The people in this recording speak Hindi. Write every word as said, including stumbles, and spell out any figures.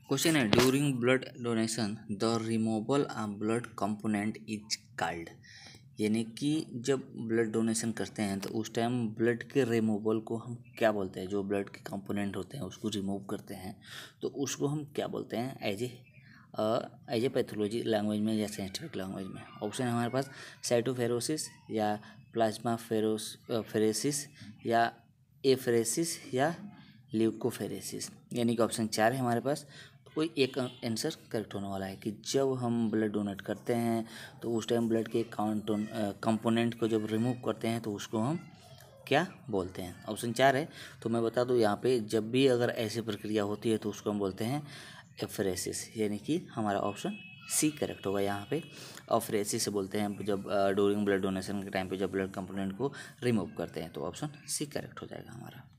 क्वेश्चन है during blood donation the removal of blood component is called. यानी कि जब ब्लड डोनेशन करते हैं तो उस टाइम ब्लड के रिमूवल को हम क्या बोलते हैं। जो ब्लड के कंपोनेंट होते हैं उसको रिमूव करते हैं तो उसको हम क्या बोलते हैं as a as a pathology language में या साइंटिफिक लैंग्वेज में। ऑप्शन है हमारे पास साइटोफेरोसिस या प्लाज्मा फेरोस फेरेसिस या एफरेसिस या ल्यूकोफेरेसिस। यानी कि ऑप्शन चार है हमारे पास। कोई एक आंसर करेक्ट होने वाला है कि जब हम ब्लड डोनेट करते हैं तो उस टाइम ब्लड के काउंटोन कंपोनेंट को जब रिमूव करते हैं तो उसको हम क्या बोलते हैं। ऑप्शन चार है। तो मैं बता दूं यहाँ पे जब भी अगर ऐसी प्रक्रिया होती है तो उसको हम बोलते हैं एफरेसिस। यानी कि हमारा ऑप्शन सी करेक्ट होगा यहाँ पे। ऑफरेसिस से बोलते हैं जब ड्यूरिंग ब्लड डोनेशन के टाइम पे जब ब्लड कंपोनेंट को रिमूव करते हैं तो ऑप्शन सी करेक्ट हो जाएगा हमारा।